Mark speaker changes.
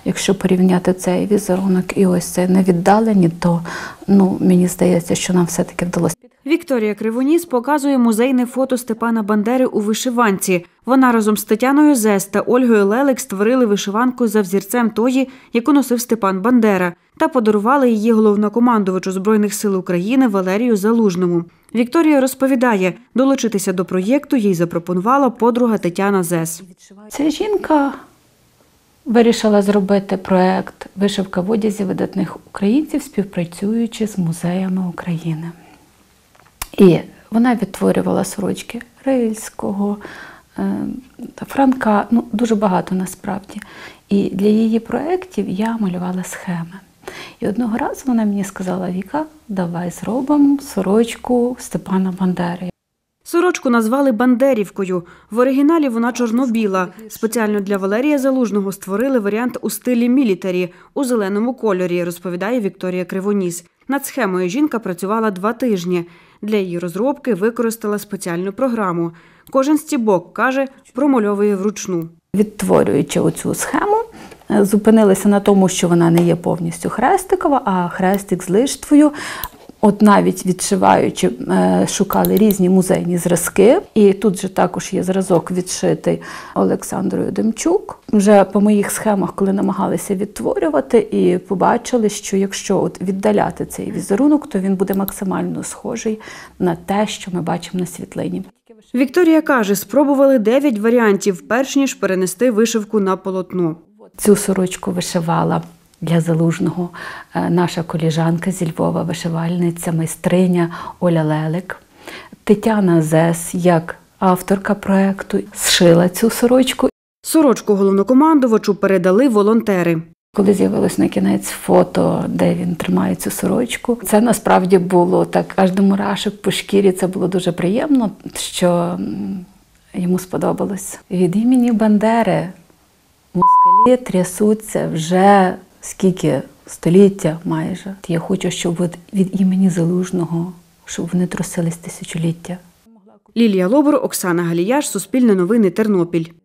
Speaker 1: Якщо порівняти цей візерунок і ось цей на віддалені, то мені здається, що нам все-таки вдалося.
Speaker 2: Вікторія Кривоніс показує музейне фото Степана Бандери у вишиванці. Вона разом з Тетяною Зес та Ольгою Лелик створили вишиванку за взірцем тої, яку носив Степан Бандера, та подарували її головнокомандувачу Збройних сил України Валерію Залужному. Вікторія розповідає, долучитися до проєкту їй запропонувала подруга Тетяна Зес.
Speaker 1: Ця жінка вирішила зробити проєкт «Вишивка в одязі видатних українців», співпрацюючи з музеями України. І вона відтворювала сорочки Рильського, Франка, дуже багато насправді. І для її проєктів я малювала схеми. І одного разу вона мені сказала: «Віка, давай зробимо сорочку Степана Бандери».
Speaker 2: Сорочку назвали «Бандерівкою». В оригіналі вона чорно-біла. Спеціально для Валерія Залужного створили варіант у стилі мілітарі, у зеленому кольорі, розповідає Вікторія Кривоніс. Над схемою жінка працювала 2 тижні. Для її розробки використала спеціальну програму. Кожен стібок, каже, промальовує вручну.
Speaker 1: Відтворюючи оцю схему, зупинилися на тому, що вона не є повністю хрестикова, а хрестик з лиштвою. От навіть відшиваючи, шукали різні музейні зразки. І тут же також є зразок відшитий Олександрою Демчук. Вже по моїх схемах, коли намагалися відтворювати, і побачили, що якщо віддаляти цей візерунок, то він буде максимально схожий на те, що ми бачимо на світлині.
Speaker 2: Вікторія каже, спробували 9 варіантів, перш ніж перенести вишивку на полотно.
Speaker 1: Цю сорочку вишивала для Залужного наша коліжанка зі Львова, вишивальниця, майстриня Оля Лелик. Тетяна Зес, як авторка проєкту, зшила цю сорочку.
Speaker 2: Сорочку головнокомандувачу передали волонтери.
Speaker 1: Коли з'явилось на кінець фото, де він тримає цю сорочку, це насправді було так аж до мурашок по шкірі. Це було дуже приємно, що йому сподобалось. Від імені Бандери москалі трясуться вже скільки? Століття майже. Я хочу, щоб від імені Залужного, щоб вони трусились тисячоліття.
Speaker 2: Лілія Лобур, Оксана Галіяш, Суспільне новини, Тернопіль.